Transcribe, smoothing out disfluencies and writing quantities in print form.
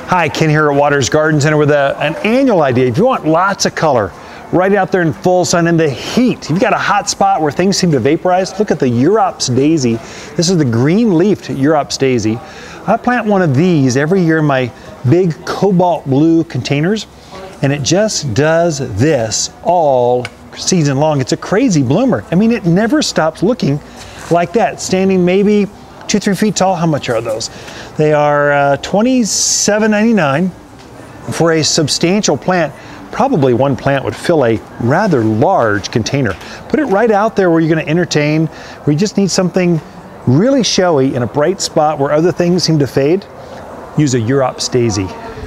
Hi, Ken here at Waters Garden Center with an annual idea. If you want lots of color, right out there in full sun in the heat, you've got a hot spot where things seem to vaporize, look at the Europs daisy. This is the green-leafed Europs daisy. I plant one of these every year in my big cobalt blue containers, and it just does this all season long. It's a crazy bloomer. I mean, it never stops looking like that, standing maybe 2-3 feet tall. How much are those? They are $27.99 for a substantial plant. Probably one plant would fill a rather large container. Put it right out there where you're going to entertain, where you just need something really showy in a bright spot where other things seem to fade. Use a Europs daisy.